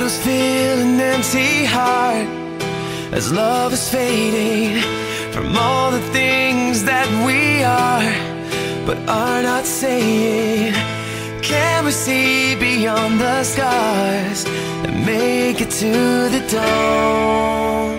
shadows fill an empty heart as love is fading from all the things that we are but are not saying. Can we see beyond the scars and make it to the dawn?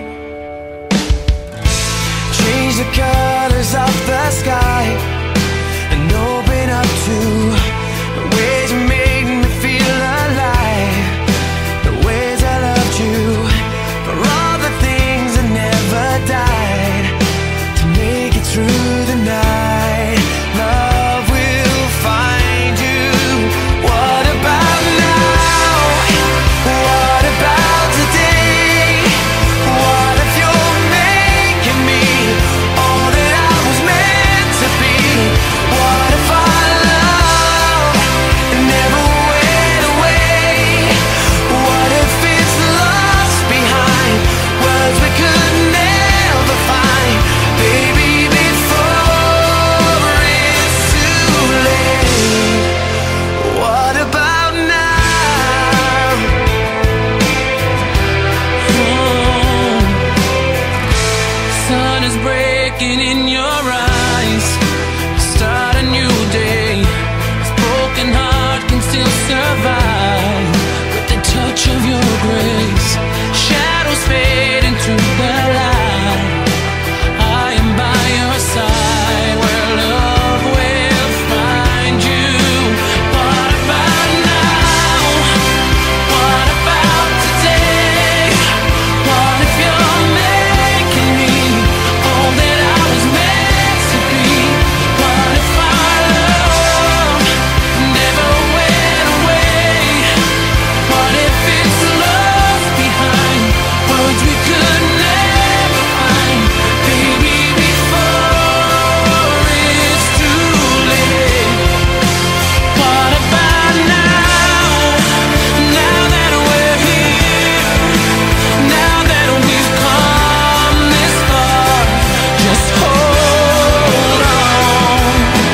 Change the colors of the sky and open up to the ways you made me feel alive, the ways I loved you, for all the things that never died, to make it through the night. Love will find you. What about now? What about today? What if you're making me all that I was meant to be? What if our love never went away? What if it's lost behind words we could never find? Baby, before it's too late. What about now? Sun is breaking in your eyes. Start a new day. This broken heart can still survive with the touch of your grace. Shadows fade into the light. I am by your side where love will find you. What about now? What about today? What if you're making me all that I was meant to be? What if our love never went away? What if it's lost behind words we could never find? Baby, before it's too late. What about now? Now that we're here, now that we've come this far, just hold on.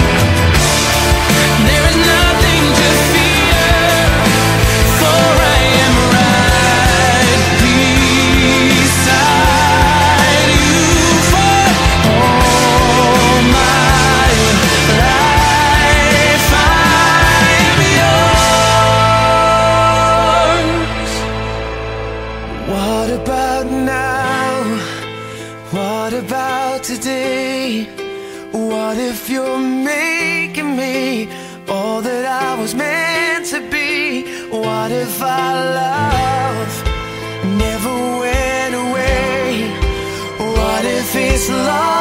There is nothing to fear, for I am right beside you for all my life. I'm yours. What about now? What about today? What if you're making me all that I was meant to be? What if our love never went away? What if it's lost